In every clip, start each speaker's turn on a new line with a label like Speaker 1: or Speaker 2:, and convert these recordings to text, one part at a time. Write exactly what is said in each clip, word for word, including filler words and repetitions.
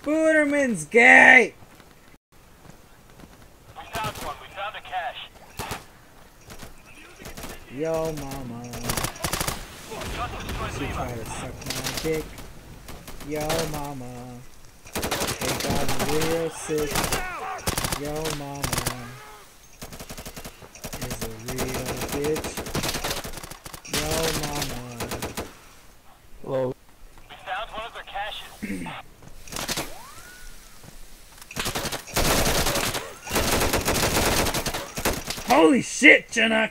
Speaker 1: Spooderman's gay!
Speaker 2: We found one. We found a cache.
Speaker 1: Yo, mama. She tried to suck my dick. Yo, mama. They got me real sick. Yo, mama. Is a real bitch. Yo, mama.
Speaker 3: Hello.
Speaker 2: We found one of their caches.
Speaker 1: Holy shit, Chinook!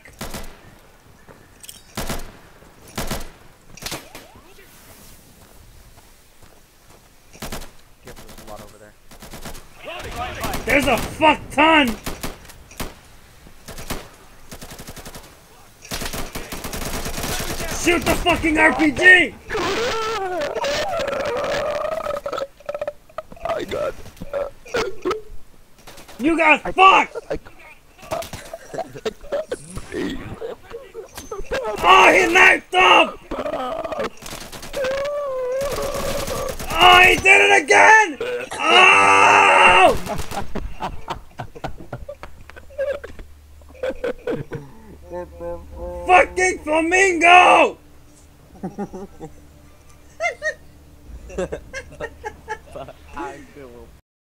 Speaker 3: Careful, there's a lot over there.
Speaker 1: There's a fuck ton! Shoot the fucking R P G!
Speaker 3: I got. Uh,
Speaker 1: You got fucked!
Speaker 3: I,
Speaker 1: Oh, he knifed up! Oh, he did it again! Oh! Fucking flamingo!
Speaker 3: I will